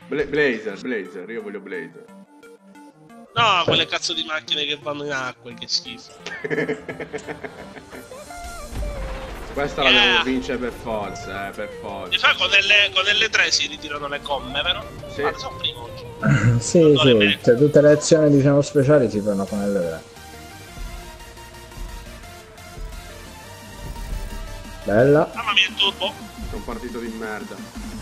Blazer, io voglio Blazer. No, quelle cazzo di macchine che vanno in acqua, che schifo. Questa la devo vincere per forza, per forza. Mi fa con L3 si ritirano le gomme, vero? Sì. Ma sono primo oggi. Sì, sì, cioè, tutte le azioni diciamo speciali si fanno con L3. Bella. Mamma mia, il turbo. Sono partito di merda.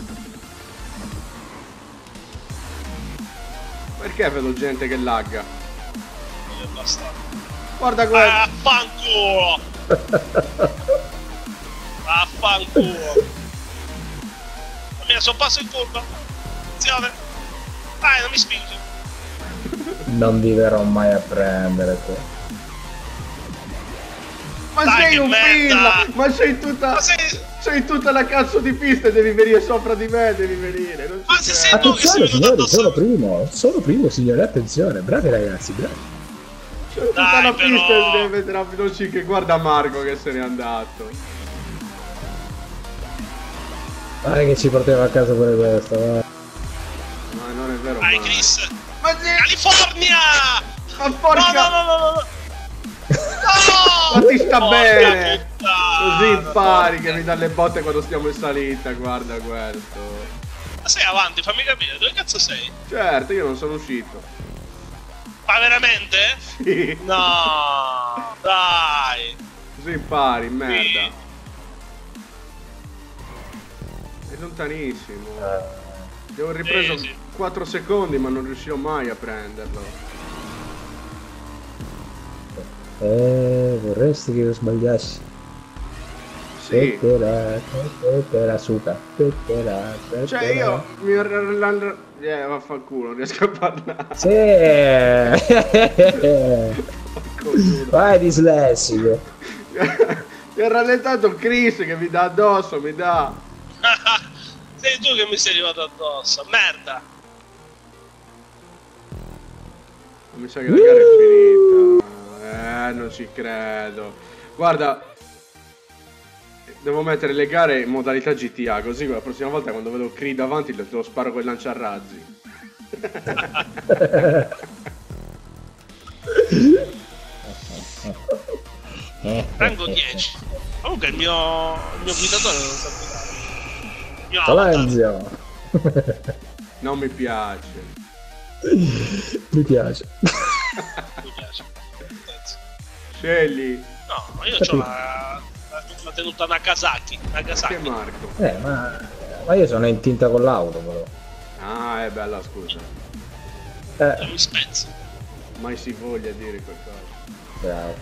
Perché vedo gente che lagga? Non è abbastanza. Guarda quello! Affanculo! Affanculo! Mia, sono passo in curva! Attenzione! Dai, non mi spingi! Non vi verrò mai a prendere te. Ma Dai, sei che un merda! pilla! Ma sei tutta... Ma sei... Sei tutta la cazzo di pista e devi venire sopra di me, devi venire. Non Ma ci se credo. sei tu che sei Attenzione venuto signori, addosso... sono primo signori, attenzione, bravi ragazzi, bravi. C'è tutta Dai, la però. pista e deve vedere non ci che guarda Marco che se n'è andato. Dai che ci portava a casa pure questa, vai. Ma non è vero. Dai, mai. Chris! Ma sì! California! Ma porca! No! Ma ti sta Porca bene! puttana! Così impari che mi dà le botte quando stiamo in salita, guarda questo. Ma sei avanti, fammi capire, dove cazzo sei? Certo, io non sono uscito. Ma veramente? Sì. No! Dai! Così impari, merda. Sì. È lontanissimo. Io ho ripreso Sì. 4 secondi ma non riuscivo mai a prenderlo. Vorresti che io sbagliassi? Sì. Tetera suca. Tetera. Cioè io mi vaffanculo, non riesco a parlare. Sì. Porco giuro. Vai dislessico. Mi ha rallentato Chris che mi dà addosso, mi dà. Sei tu che mi sei arrivato addosso, merda! Mi sa che la gara è finita. Non ci credo. Guarda, devo mettere le gare in modalità GTA, così la prossima volta quando vedo Creed davanti lo sparo con il lanciarazzi. Rango 10. Comunque il mio guidatore non sa guidare. Il mio avatar. Silenzio. Non mi piace. Mi piace. Mi piace. Penso. Scegli. No, io ho la tenuta Nagasaki. Che Marco? Ma io sono in tinta con l'auto però. Ah, è bella, scusa. Mi spezzo. Mai si voglia dire qualcosa. Bravo.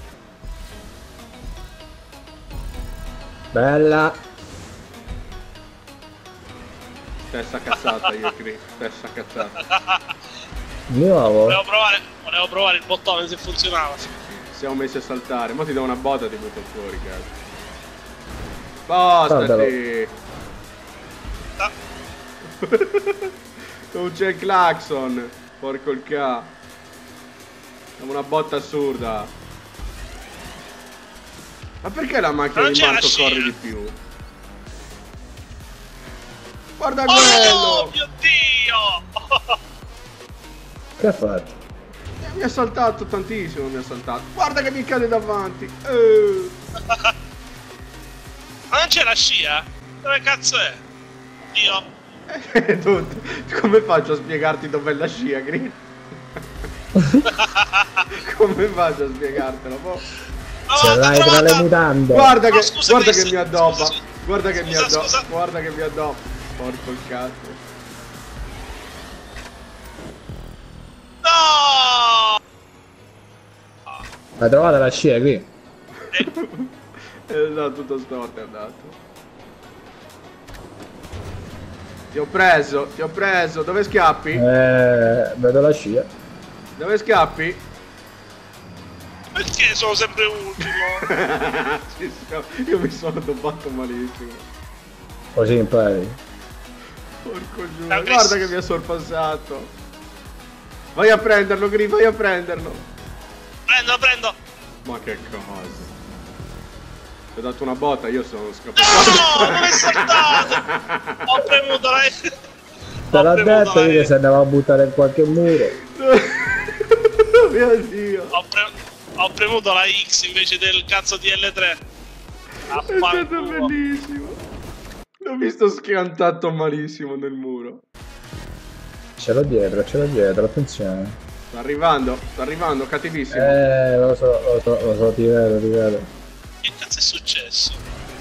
Bella. Stessa cazzata io Chris, stessa cazzata. Di nuovo? Volevo provare il bottone se funzionava. Siamo messi a saltare, ma ti do una botta e ti butto fuori, cazzo. Spostati! Ah. Non c'è il clacson, porco il ca. Siamo una botta assurda. Ma perché la macchina Non di c'è la Marco scia. corre di più? Guarda Oh quello! mio Dio! Che ha fatto? Mi ha saltato tantissimo, mi ha saltato. Guarda che mi cade davanti. Ma non c'è la scia? Dove cazzo è? Dio! Tu, come faccio a spiegarti dov'è la scia, Green? Come faccio a spiegartelo? Boh. Ce l'hai tra le mutande. Guarda che, scusa, guarda Chris, che mi addobba. scusa. Guarda che mi Scusa, addobba. scusa. Guarda che mi addobba. Porco il cazzo. No! Hai trovato la scia qui? È andato tutto storto, è andato. Ti ho preso. Dove scappi? Vedo la scia. Dove scappi? Perché sono sempre ultimo? Io mi sono addobbato malissimo. Così impari. Porco giù. Ciao, Chris. Guarda che mi ha sorpassato. Vai a prenderlo, Gri, vai a prenderlo. Prendo! Ma che cosa? Ti ho dato una botta, io sono scappato. No! Come è saltato? Ho premuto la... Te l'ho detto io che se andavo a buttare in qualche muro. Mio Dio. Ho premuto la X invece del cazzo di L3. È stato bellissimo. L'ho visto schiantato malissimo nel muro. Ce l'ho dietro, attenzione. Sta arrivando, cattivissimo. Lo so, ti vedo. Che cazzo è successo?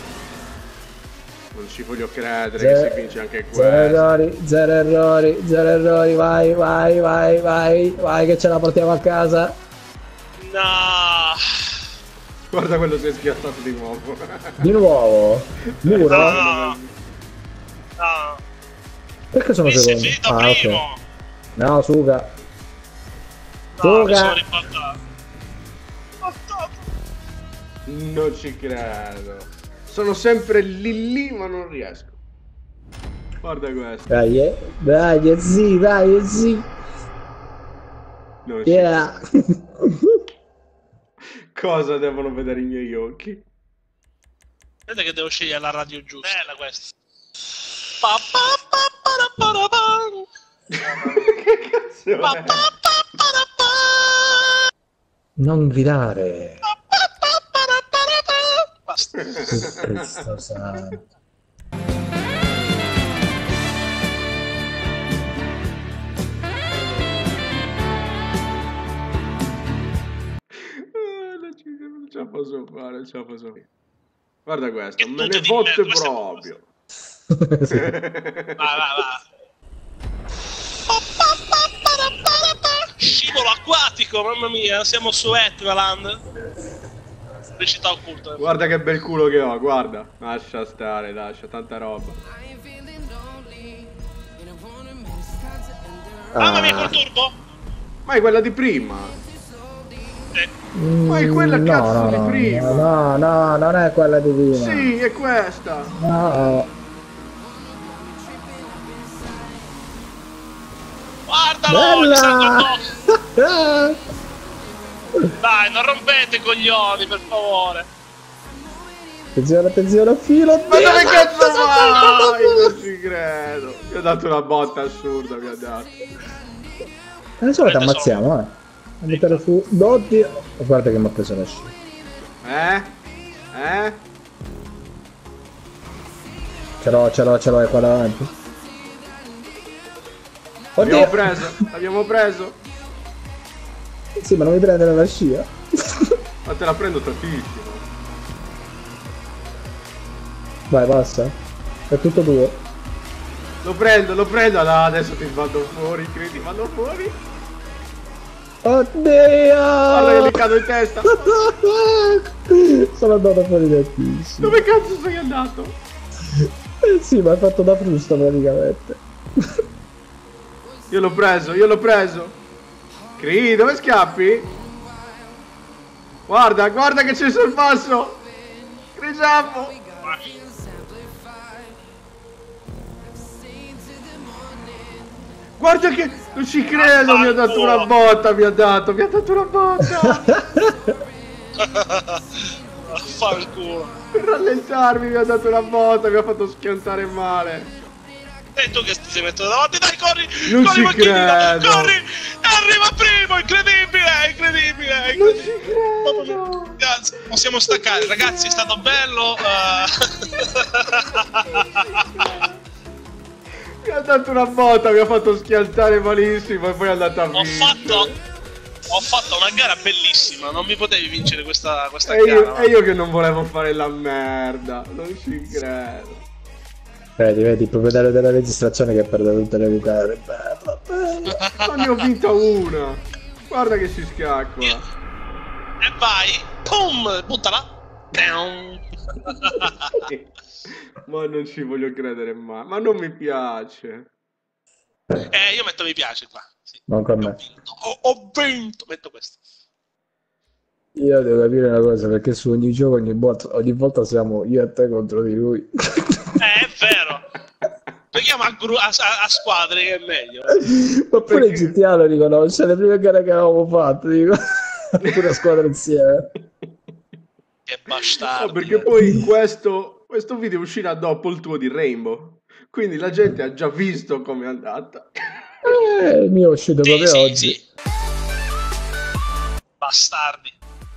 Non ci voglio credere che si vince anche questo. Zero errori, vai che ce la portiamo a casa. No. Guarda quello si è schiattato di nuovo. Di nuovo? Muro? No. Perché sono Mi sei secondo? finito primo. Ok. No, Suga. No, mi sono ribaltato. Non ci credo. Sono sempre lì, ma non riesco. Guarda questo. Dai, sì. Non Yeah. Cosa devono vedere i miei occhi? Vedete che devo scegliere la radio giusta. Bella questa. Che cazzo è? Non gridare. Basta. Cristo santo. Non ce la posso fare. Guarda questo, Che me tutte ne di fotte merda, proprio. Va. Scivolo acquatico, mamma mia, siamo su Etnaland. Felicità occulta. Guarda che bel culo che ho, guarda. Lascia stare, tanta roba. Mamma mia col turbo. Ma è quella di prima. Ma è quella cazzo di prima. No, non è quella di prima. Sì, è questa. No. Guardalo, gli salgo addosso. Dai, non rompete i coglioni, per favore. Attenzione al filo. Ma dove cazzo vai? Non ci credo. Mi ha dato una botta assurda, mi ha dato. Adesso ti ammazziamo, A mettere su. Oddio. Guarda che mi ha preso la scia. Ce l'ho, è qua davanti. Oddio. L'abbiamo preso. Sì, ma non mi prendere la scia. Ma te la prendo tantissimo. Vai, passa. È tutto tuo. Lo prendo. Allora, adesso ti vado fuori, credi? Vado fuori. Oddio. Guarda che mi cado in testa. Sono andato fuori tantissimo. Dove cazzo sei andato? Sì, ma hai fatto da frusta praticamente. Io l'ho preso. Cri, dove scappi? Guarda che c'è sul passo. Criciamo. Guarda che non ci credo, mi ha dato una botta, mi ha dato una botta. Fa il culo. Per rallentarmi mi ha dato una botta, mi ha fatto schiantare male. E tu che ti sei messo davanti? Dai, corri! Non corri, ci macchinina, credo. corri! Arriva primo, incredibile! Non ci credo. Grazie, possiamo staccare, ragazzi, è stato bello. Mi ha dato una botta, mi ha fatto schiantare malissimo e poi è andata a vincere. Ho fatto una gara bellissima, non mi potevi vincere questa E gara. io che non volevo fare la merda, non ci credo. Vedi, il proprietario della registrazione che perde tutte le gare. Ma ne ho vinta una. Guarda che si scaccola. E vai, pum, buttala. Ma non ci voglio credere mai. Ma non mi piace. Io metto mi piace qua. Sì. Non con me. Ho vinto. Metto questo. Io devo capire una cosa, perché su ogni gioco ogni volta siamo io e te contro di lui. È vero. Giochiamo a squadre che è meglio. Ma pure in GTA lo riconosce, le prime gare che avevamo fatto, dico, pure a squadra insieme. Che bastardo. No, perché poi questo video uscirà dopo il tuo di Rainbow. Quindi la gente ha già visto come è andata. Il mio è uscito proprio oggi. Sì. Bastardi.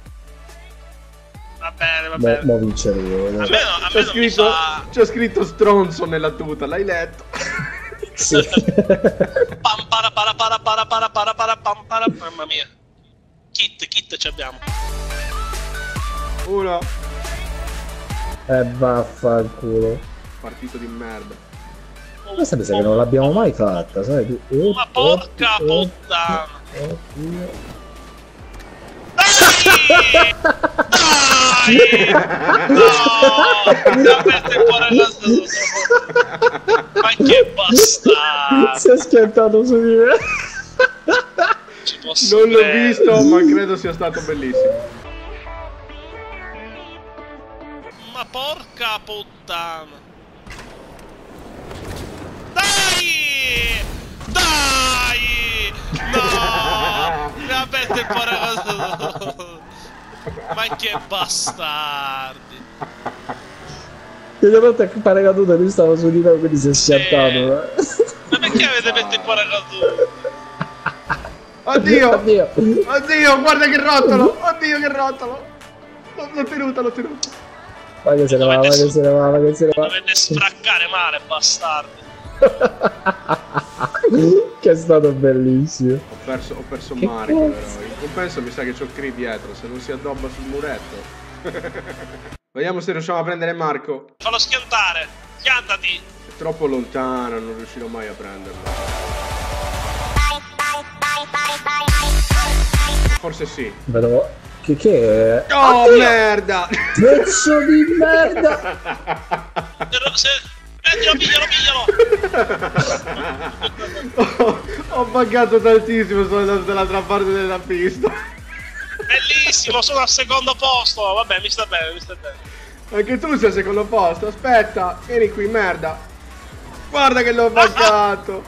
Va bene, va bene. Mo vincerò io. A me non mi fa... C'è scritto stronzo nella tuta, l'hai letto? Sì. Pam para para para para para para para pam para. Mamma mia. Kit ci abbiamo. Uno. Vaffanculo. Partito di merda. Ma sapete che non l'abbiamo mai fatta, sai? Ma porca puttana. Oddio. Dai! No! Ma che bastardo! Si è schiantato su di me. Ci posso Non l'ho credere. visto, ma credo sia stato bellissimo. Ma porca puttana! Dai! Dai! No! Mi ha aperto il paracadute! Ma che bastardi! Una volta che pare caduto lui stava su di me, quindi si è schiantato. Ma perché avete aperto il paracadute? Oddio! Oddio. Oddio, guarda che rotolo! Oddio che rotolo! L'ho tenuta. Ma che se ne va, ma che se ne va, ma che se ne va. Dovete sfraccare male, bastardi! Che è stato bellissimo. Ho perso Che Mario, cazzo? però. In compenso mi sa che c'ho Cree dietro, se non si addobba sul muretto. Vediamo se riusciamo a prendere Marco. Fallo schiantare! Schiantati! È troppo lontano, non riuscirò mai a prenderlo. Forse sì. Però, che è? Oh, Oddio! merda! Pezzo di merda! Piglialo! Ho buggato tantissimo, sono andato dall'altra parte della pista. Bellissimo, sono al secondo posto! Vabbè, mi sta bene. Anche tu sei al secondo posto, aspetta, vieni qui, merda. Guarda che l'ho buggato.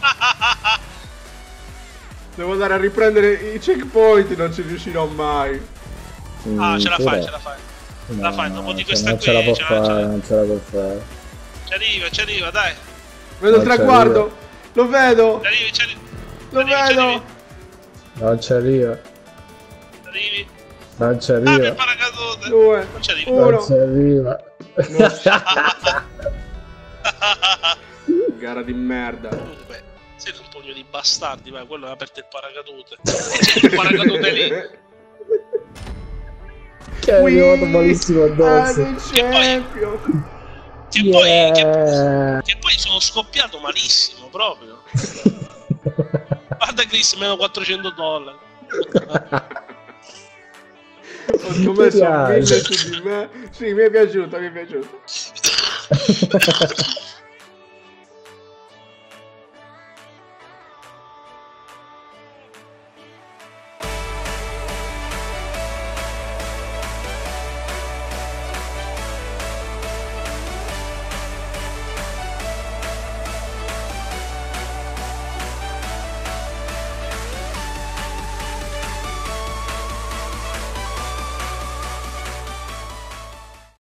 Devo andare a riprendere i checkpoint, non ci riuscirò mai. Ah, ce la pure. fai. Ce la fai, dopo di questa non qui. ce la può fare, non ce la può fare. Ci arriva, dai. Vedo il Non ci traguardo, lo vedo, Ci arrivi. lo vedo. Non ci arriva, Arrivi. non ci Apri il arriva, paracadute. 2, Non ci arrivi. 1. non ci arriva. Gara di merda. Comunque, siete un pugno di bastardi, ma quello ha aperto il paracadute. C'è il paracadute lì. Che è arrivato malissimo addosso. Champion. Che poi sono scoppiato malissimo proprio. Guarda Chris, meno $400. Ho scommesso 1000 su di me. Sì, mi è piaciuto.